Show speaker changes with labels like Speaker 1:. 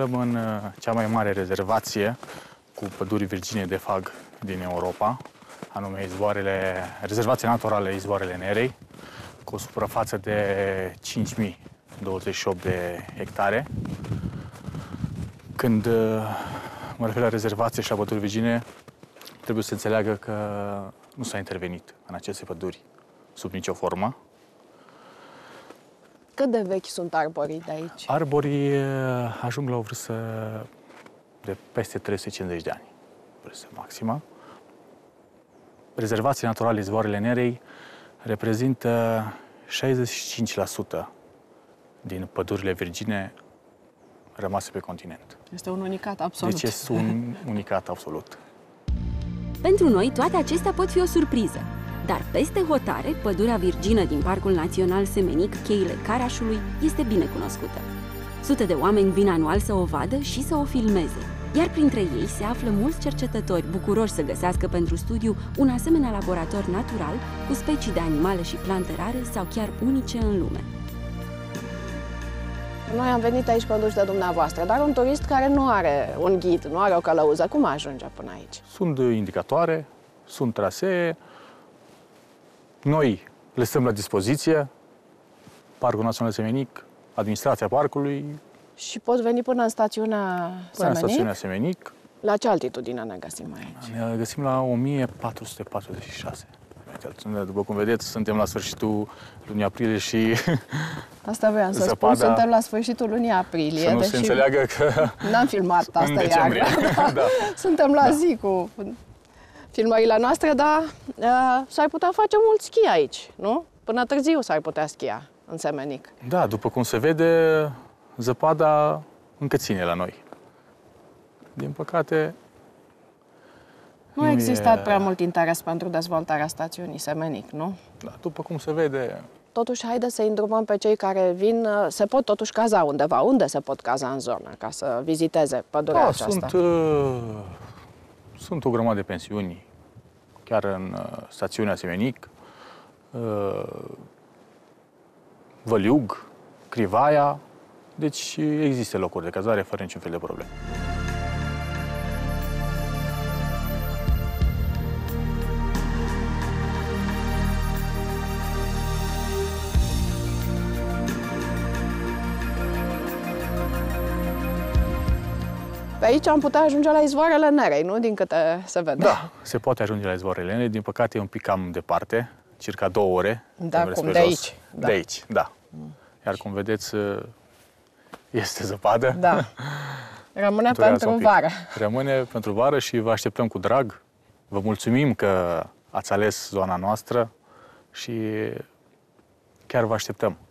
Speaker 1: aflăm în cea mai mare rezervație cu păduri virgine de fag din Europa, anume rezervația naturală Izvoarele Nerei, cu o suprafață de 5028 de hectare. Când mă refer la rezervație și la păduri virgine, trebuie să înțeleagă că nu s-a intervenit în aceste păduri sub nicio formă.
Speaker 2: Cât de vechi sunt arborii de aici?
Speaker 1: Arborii ajung la o vârstă de peste 350 de ani, vârstă maximă. Rezervația naturală Izvoarele Nerei reprezintă 65% din pădurile virgine rămase pe continent.
Speaker 2: Este un unicat absolut.
Speaker 1: Deci este un unicat absolut.
Speaker 3: Pentru noi, toate acestea pot fi o surpriză. Dar peste hotare, pădurea virgină din Parcul Național Semenic, Cheile Carașului, este bine cunoscută. Sute de oameni vin anual să o vadă și să o filmeze. Iar printre ei se află mulți cercetători bucuroși să găsească pentru studiu un asemenea laborator natural cu specii de animale și plante rare sau chiar unice în lume.
Speaker 2: Noi am venit aici conduși de dumneavoastră, dar un turist care nu are un ghid, nu are o călăuză, cum ajunge până aici?
Speaker 1: Sunt indicatoare, sunt trasee. Noi le stăm la dispoziție, Parcul Național Semenic, administrația parcului.
Speaker 2: Și pot veni până în stațiunea Semenic?
Speaker 1: În stațiunea Semenic.
Speaker 2: La ce altitudine ne găsim aici?
Speaker 1: Ne găsim la 1446. După cum vedeți, suntem la sfârșitul lunii aprilie și
Speaker 2: asta voiam să spun, suntem la sfârșitul lunii aprilie.
Speaker 1: Să nu se înțeleagă că
Speaker 2: n-am filmat asta iară.
Speaker 1: Da.
Speaker 2: Suntem la zi cu filmările noastre, dar s-ar putea face mult schi aici, nu? Până târziu s-ar putea schia în Semenic.
Speaker 1: Da, după cum se vede, zăpada încă ține la noi. Din păcate,
Speaker 2: nu a existat prea mult interes pentru dezvoltarea stațiunii Semenic, nu?
Speaker 1: Da, după cum se vede.
Speaker 2: Totuși, haideți să îndrumăm pe cei care vin. Se pot totuși caza undeva. Unde se pot caza în zonă ca să viziteze pădurea aceasta?
Speaker 1: Sunt o grămadă de pensiuni, chiar în stațiunea Semenic, Văliug, Crivaia. Deci există locuri de cazare fără niciun fel de probleme.
Speaker 2: Pe aici am putea ajunge la Izvoarele Nerei, nu? Din câte se vede.
Speaker 1: Da, se poate ajunge la Izvoarele Nerei. Din păcate e un pic cam departe, circa 2 ore.
Speaker 2: Da, cum de aici.
Speaker 1: Da. De aici, da. Iar cum vedeți, este zăpadă.
Speaker 2: Da. Rămâne pentru vară.
Speaker 1: Rămâne pentru vară și vă așteptăm cu drag. Vă mulțumim că ați ales zona noastră și chiar vă așteptăm.